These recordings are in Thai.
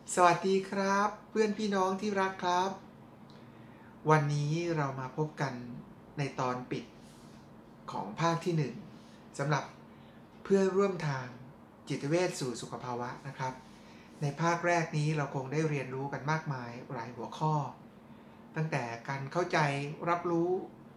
สวัสดีครับเพื่อนพี่น้องที่รักครับวันนี้เรามาพบกันในตอนปิดของภาคที่1สำหรับเพื่อนร่วมทางจิตเวชสู่สุขภาวะนะครับในภาคแรกนี้เราคงได้เรียนรู้กันมากมายหลายหัวข้อตั้งแต่การเข้าใจรับรู้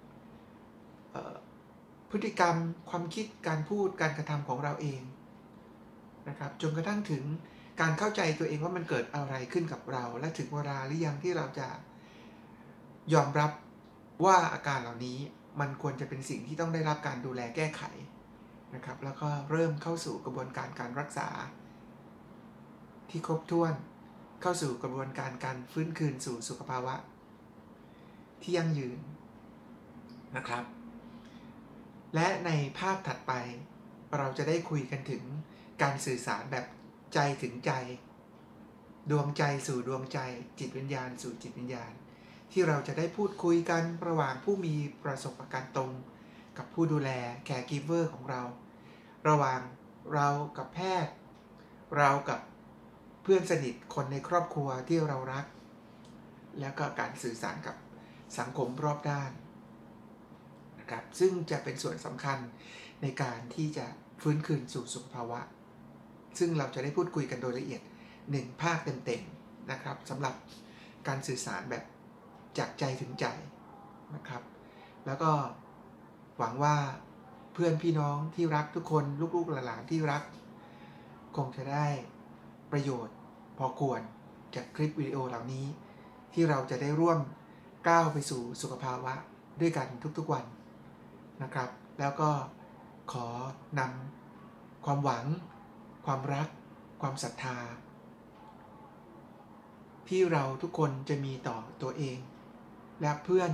พฤติกรรมความคิดการพูดการกระทำของเราเองนะครับจนกระทั่งถึงการเข้าใจตัวเองว่ามันเกิดอะไรขึ้นกับเราและถึงเวลาหรือยังที่เราจะยอมรับว่าอาการเหล่านี้มันควรจะเป็นสิ่งที่ต้องได้รับการดูแลแก้ไขนะครับแล้วก็เริ่มเข้าสู่กระบวนการการรักษาที่ครบถ้วนเข้าสู่กระบวนการการฟื้นคืนสู่สุขภาวะที่ยั่งยืนนะครับและในภาคถัดไปเราจะได้คุยกันถึงการสื่อสารแบบใจถึงใจดวงใจสู่ดวงใจจิตวิญญาณสู่จิตวิญญาณที่เราจะได้พูดคุยกันระหว่างผู้มีประสบการณ์ตรงกับผู้ดูแลแคร์กิฟเวอร์ของเราระหว่างเรากับแพทย์เรากับเพื่อนสนิทคนในครอบครัวที่เรารักแล้วก็การสื่อสารกับสังคมรอบด้านนะครับซึ่งจะเป็นส่วนสำคัญในการที่จะฟื้นคืนสู่สุขภาวะซึ่งเราจะได้พูดคุยกันโดยละเอียด1ภาคเต็มๆนะครับสำหรับการสื่อสารแบบจากใจถึงใจนะครับแล้วก็หวังว่าเพื่อนพี่น้องที่รักทุกคนลูกๆหลานๆที่รักคงจะได้ประโยชน์พอควรจากคลิปวิดีโอเหล่านี้ที่เราจะได้ร่วมก้าวไปสู่สุขภาวะด้วยกันทุกๆวันนะครับแล้วก็ขอนำความหวังความรักความศรัทธาที่เราทุกคนจะมีต่อตัวเองและเพื่อน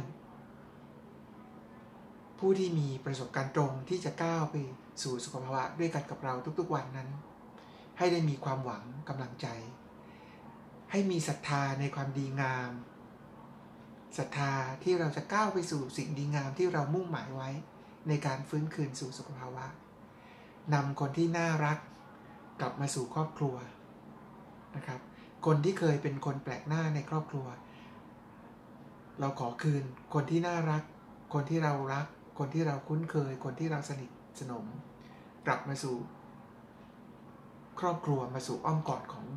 ผู้ที่มีประสบการณ์ตรงที่จะก้าวไปสู่สุขภาวะด้วยกันกับเราทุกๆวันนั้นให้ได้มีความหวังกำลังใจให้มีศรัทธาในความดีงามศรัทธาที่เราจะก้าวไปสู่สิ่งดีงามที่เรามุ่งหมายไว้ในการฟื้นคืนสู่สุขภาวะนำคนที่น่ารักกลับมาสู่ครอบครัวนะครับคนที่เคยเป็นคนแปลกหน้าในครอบครัวเราขอคืนคนที่น่ารักคนที่เรารักคนที่เราคุ้นเคยคนที่เราสนิทสนมกลับมาสู่ครอบครัวมาสู่อ้อมกอดของ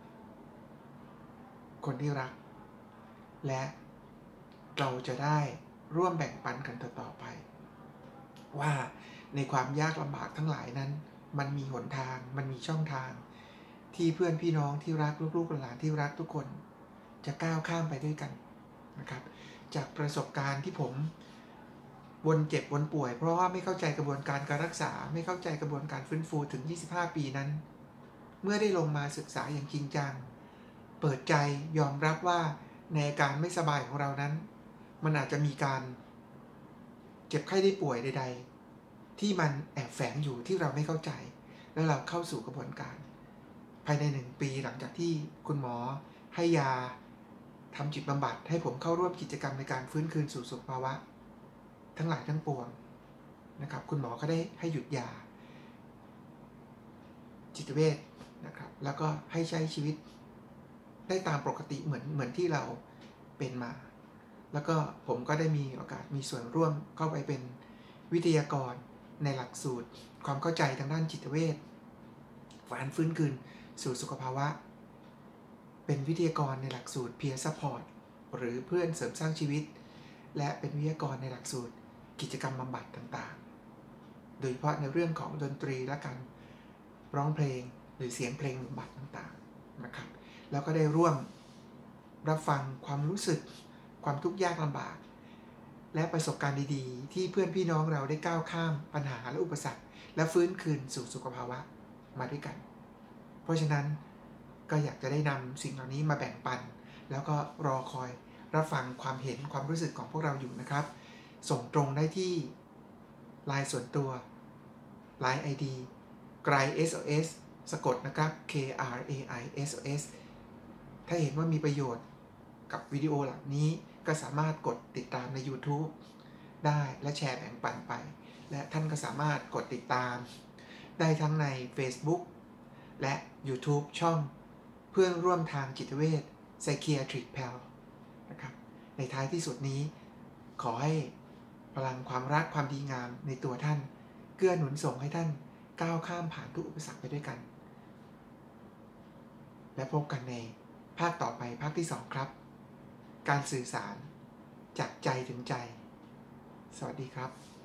คนที่รักและเราจะได้ร่วมแบ่งปันกันต่อไปว่าในความยากลำบากทั้งหลายนั้นมันมีหนทางมันมีช่องทางที่เพื่อนพี่น้องที่รักลูกๆหลานที่รักทุกคนจะก้าวข้ามไปด้วยกันนะครับจากประสบการณ์ที่ผมวนเจ็บวนป่วยเพราะว่าไม่เข้าใจกระบวนการการรักษาไม่เข้าใจกระบวนการฟื้นฟูถึง25ปีนั้นเมื่อได้ลงมาศึกษาอย่างจริงจังเปิดใจยอมรับว่าในอาการไม่สบายของเรานั้นมันอาจจะมีการเจ็บไข้ได้ป่วยใดๆที่มันแอบแฝงอยู่ที่เราไม่เข้าใจแล้วเราเข้าสู่กระบวนการภายใน1ปีหลังจากที่คุณหมอให้ยาทำจิตบำบัดให้ผมเข้าร่วมกิจกรรมในการฟื้นคืนสู่สุขภาวะทั้งหลายทั้งปวงนะครับคุณหมอก็ได้ให้หยุดยาจิตเวชนะครับแล้วก็ให้ใช้ชีวิตได้ตามปกติเหมือนที่เราเป็นมาแล้วก็ผมก็ได้มีโอกาสมีส่วนร่วมเข้าไปเป็นวิทยากรในหลักสูตรความเข้าใจทางด้านจิตเวชการฟื้นคืนสู่สุขภาวะเป็นวิทยากรในหลักสูตร Peer Support หรือเพื่อนเสริมสร้างชีวิตและเป็นวิทยากรในหลักสูตรกิจกรรมบำบัดต่างๆโดยเฉพาะในเรื่องของดนตรีและการร้องเพลงหรือเสียงเพลงบำบัดต่างๆนะครับแล้วก็ได้ร่วมรับฟังความรู้สึกความทุกข์ยากลำบากและประสบการณ์ดีๆที่เพื่อนพี่น้องเราได้ก้าวข้ามปัญหาและอุปสรรคและฟื้นคืนสู่สุขภาวะมาด้วยกันเพราะฉะนั้นก็อยากจะได้นำสิ่งเหล่านี้มาแบ่งปันแล้วก็รอคอยรับฟังความเห็นความรู้สึกของพวกเราอยู่นะครับส่งตรงได้ที่ LINE ส่วนตัว LINE ID ไกร SOS สะกดนะครับ KRAI SOS ถ้าเห็นว่ามีประโยชน์กับวิดีโอเหล่านี้ก็สามารถกดติดตามใน YouTube ได้และแชร์แบ่งปันไปและท่านก็สามารถกดติดตามได้ทั้งใน Facebook และ YouTube ช่องพื่อนร่วมทางจิตเวช Psychiatric Pal นะครับในท้ายที่สุดนี้ขอให้พลังความรักความดีงามในตัวท่านเกื้อหนุนส่งให้ท่านก้าวข้ามผ่านทุกอุปสรรคไปด้วยกันและพบกันในภาคต่อไปภาคที่2ครับการสื่อสารจากใจถึงใจสวัสดีครับ